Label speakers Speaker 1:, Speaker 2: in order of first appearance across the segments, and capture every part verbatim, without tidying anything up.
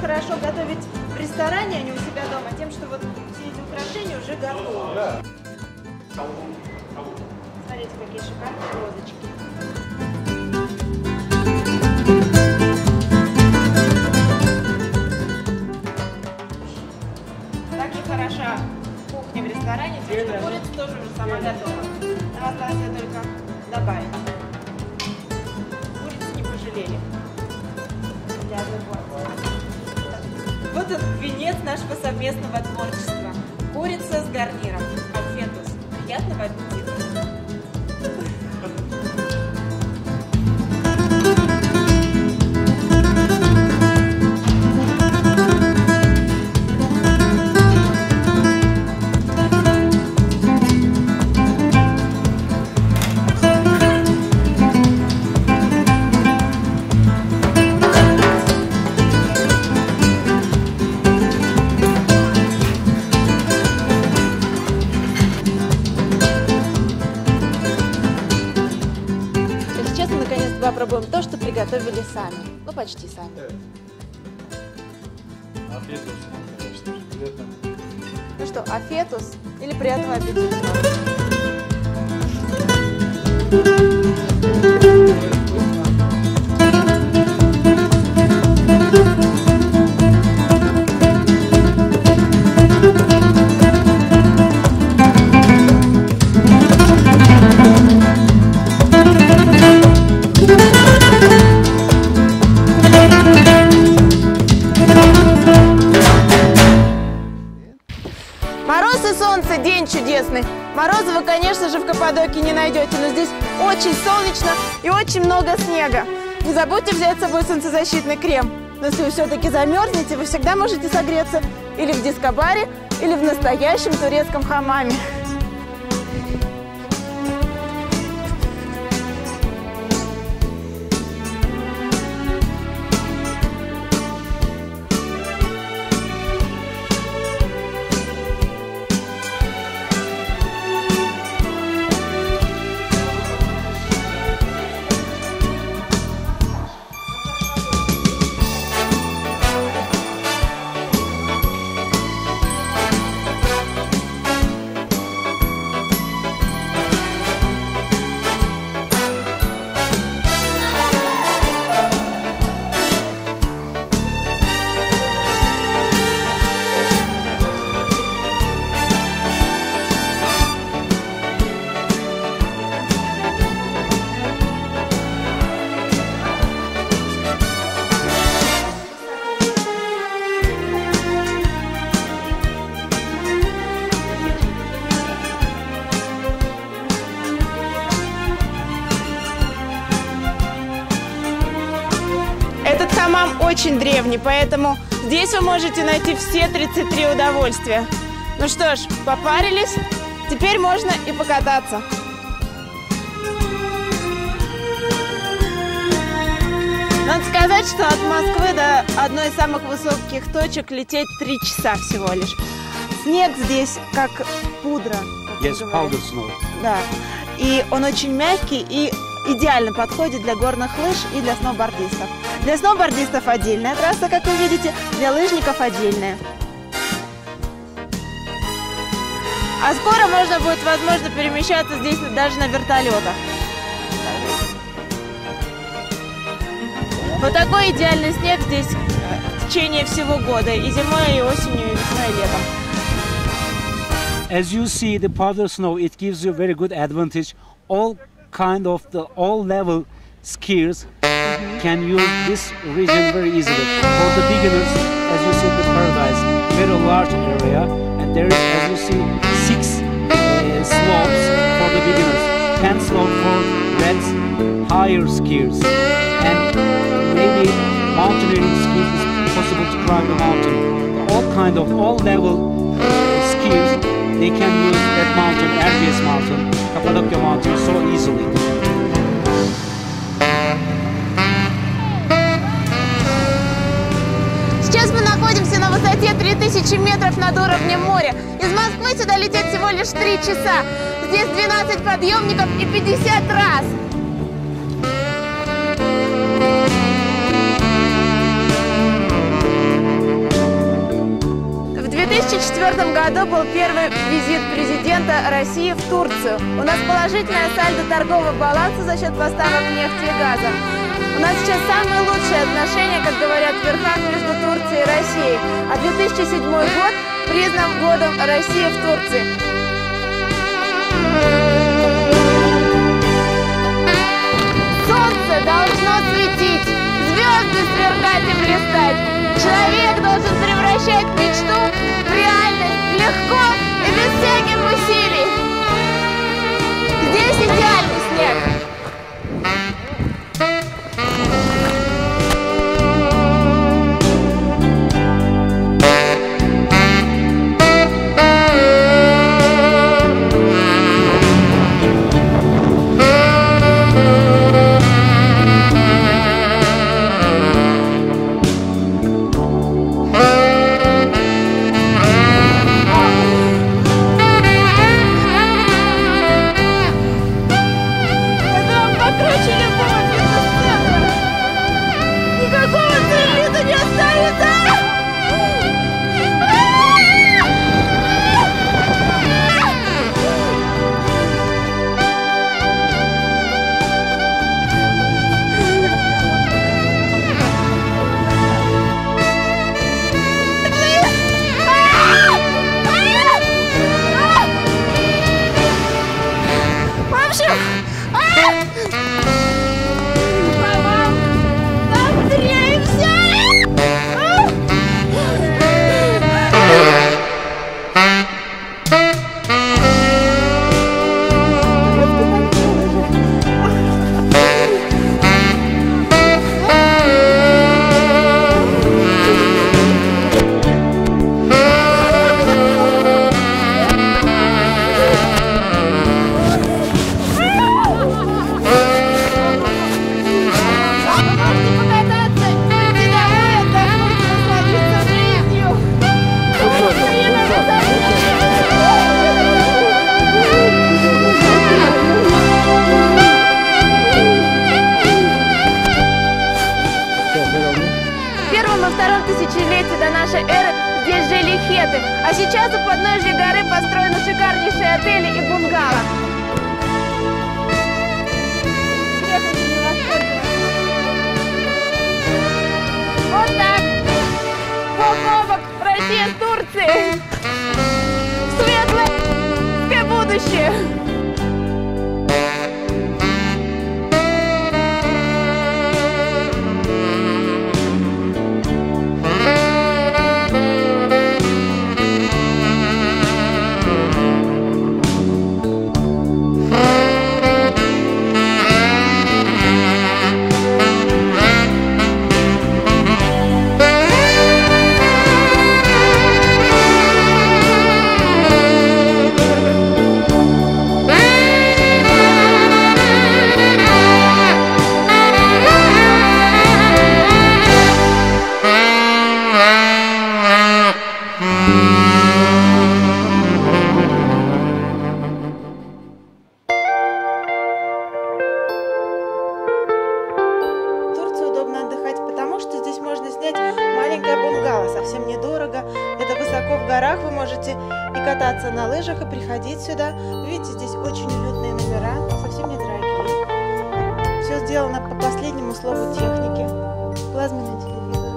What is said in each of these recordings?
Speaker 1: хорошо готовить в ресторане, а не у себя дома, тем, что вот все эти украшения уже готовы.
Speaker 2: Да.
Speaker 1: Смотрите, какие шикарные розочки. Так и хороша кухня в ресторане, тем, что курица тоже уже сама готова. Нам осталось ее только добавить. Курицы не пожалели. Для одной порции. Вот он, венец нашего совместного творчества. Курица с гарниром. Альфетус. Приятного аппетита. Попробуем то, что приготовили сами. Ну, почти сами.
Speaker 2: Афетус, конечно же, приятно.
Speaker 1: Ну что, афетус или приятного аппетита? Мороз и солнце, день чудесный. Мороза вы, конечно же, в Каппадокии не найдете, но здесь очень солнечно и очень много снега. Не забудьте взять с собой солнцезащитный крем. Но если вы все-таки замерзнете, вы всегда можете согреться или в дискобаре, или в настоящем турецком хамаме. Этот хамам очень древний, поэтому здесь вы можете найти все тридцать три удовольствия. Ну что ж, попарились, теперь можно и покататься. Надо сказать, что от Москвы до одной из самых высоких точек лететь три часа всего лишь. Снег здесь как пудра. Как
Speaker 2: Yes, powder snow.
Speaker 1: Да, и он очень мягкий и идеально подходит для горных лыж и для сноубордистов. Для сноубордистов отдельная трасса, как вы видите, для лыжников отдельная. А скоро можно будет, возможно, перемещаться здесь даже на вертолетах. Вот такой идеальный снег здесь в течение всего года, и зимой, и осенью, и весной, и летом.
Speaker 3: As you see, the powder snow, it gives you very good advantage. All kind of the all level skiers mm-hmm. can use this region very easily. For the beginners, as you see the paradise, very large area, and there is, as you see, six uh, slopes for the beginners, ten slopes for red higher skiers, and maybe mountaineering skiers is possible to climb the mountain. All kind of all level uh, skiers, they can use that mountain, Erciyes mountain, Cappadocia mountain, so easily.
Speaker 1: Сейчас мы находимся на высоте три тысячи метров над уровнем моря. Из Москвы сюда лететь всего лишь три часа. Здесь двенадцать подъемников и пятьдесят раз. четвёртом году был первый визит президента России в Турцию. У нас положительное сальдо торгового баланса за счет поставок нефти и газа. У нас сейчас самые лучшие отношения, как говорят в верхах, между Турцией и Россией. А две тысячи седьмой год признан годом России в Турции. Солнце должно светить, звезды сверкать и блистать. Человек должен превращать мечту в реальность легко и без всяких усилий. Здесь идеальный снег. А сейчас у подножья горы построены шикарнейшие отели и бунгало. Вот так. Бок о бок Россия с Турцией. Светлое будущее. Совсем недорого, это высоко в горах, вы можете и кататься на лыжах, и приходить сюда. Вы видите, здесь очень уютные номера, совсем недорогие. Все сделано по последнему слову техники, плазменный телевизор.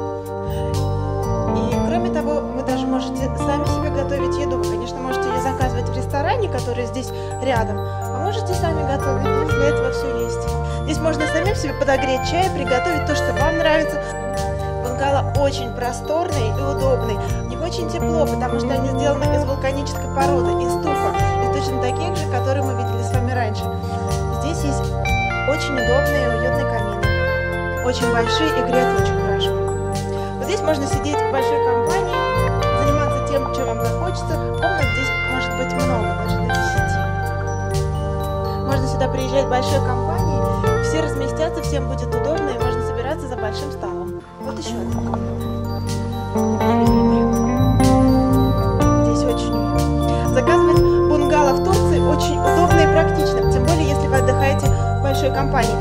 Speaker 1: И кроме того, вы даже можете сами себе готовить еду. Вы, конечно, можете ее заказывать в ресторане, который здесь рядом, а можете сами готовить, здесь для этого все есть. Здесь можно самим себе подогреть чай, приготовить то, что вам нравится. Бунгало очень просторный и удобный. В них очень тепло, потому что они сделаны из вулканической породы, из туфа, из точно таких же, которые мы видели с вами раньше. Здесь есть очень удобные и уютные камины, очень большие и греют очень хорошо. Вот здесь можно сидеть в большой компании, заниматься тем, чем вам захочется. Комнат здесь может быть много, даже до десяти. Можно сюда приезжать большой компанией, все разместятся, всем будет удобно и можно собираться за большим столом. Вот еще одна комната. Здесь очень уютно. Заказывать бунгало в Турции очень удобно и практично, тем более если вы отдыхаете в большой компании.